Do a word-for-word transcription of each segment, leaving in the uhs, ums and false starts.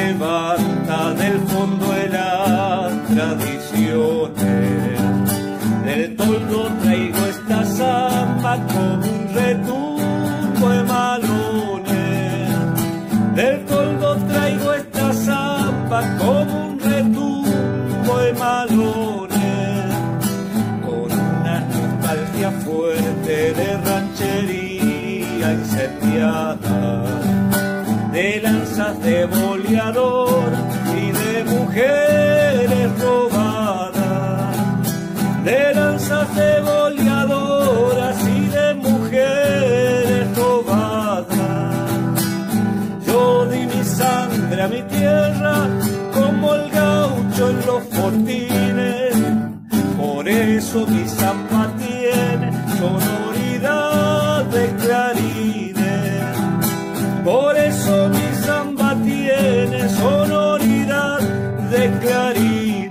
levanta del fondo de las tradiciones. Del toldo traigo esta zamba con un retumbo de malones. Del toldo traigo esta zamba con un retumbo de malones. Con una nostalgia fuerte de ranchería incendiada, de lanzas de boleador y de mujeres robadas, de lanzas de boleadoras y de mujeres robadas. Yo di mi sangre a mi tierra como el gaucho en los fortines, por eso mi zamba tiene sonoridad de clarines. Por eso mi zamba tiene sonoridad de clarines.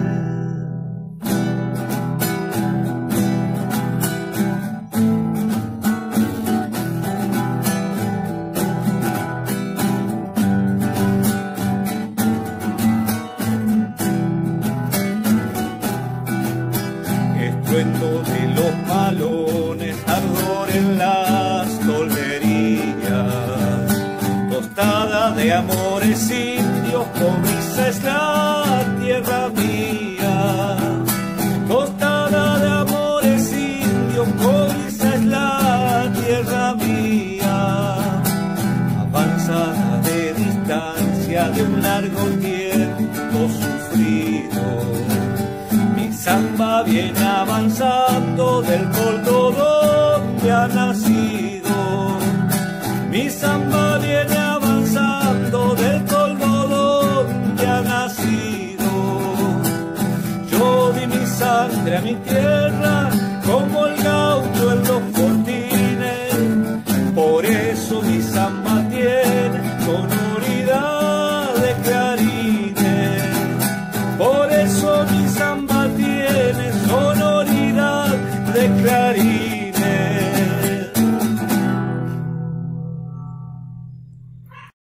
Estruendo de los malones, ardor en las tolderías, tostada de amores indios, cobriza es la tierra mía. Tostada de amores indios, cobriza es la tierra mía. Avanzada de distancia de un largo tiempo sufrido, mi zamba viene avanzando del toldo donde ha nacido. Mi zamba viene avanzando del toldo donde ha nacido. Yo di mi sangre a mi tierra como el